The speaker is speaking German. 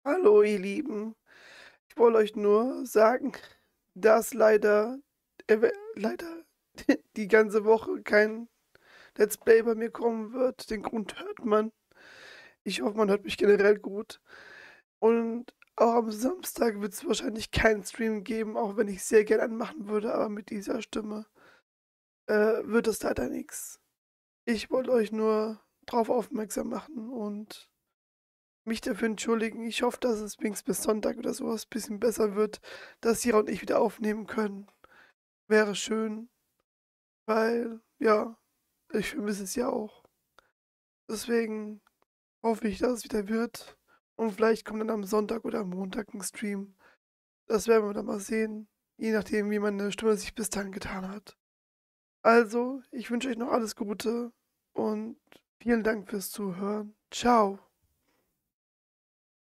Hallo, ihr Lieben. Ich wollte euch nur sagen, dass leider die ganze Woche kein Let's Play bei mir kommen wird. Den Grund hört man. Ich hoffe, man hört mich generell gut. Und auch am Samstag wird es wahrscheinlich keinen Stream geben, auch wenn ich sehr gerne einen machen würde, aber mit dieser Stimme wird es leider nichts. Ich wollte euch nur drauf aufmerksam machen und mich dafür entschuldigen. Ich hoffe, dass es wenigstens bis Sonntag oder sowas ein bisschen besser wird, dass Sira und ich wieder aufnehmen können. Wäre schön, weil, ja, ich vermisse es ja auch. Deswegen hoffe ich, dass es wieder wird. Und vielleicht kommt dann am Sonntag oder am Montag ein Stream. Das werden wir dann mal sehen. Je nachdem, wie meine Stimme sich bis dahin getan hat. Also, ich wünsche euch noch alles Gute und vielen Dank fürs Zuhören. Ciao.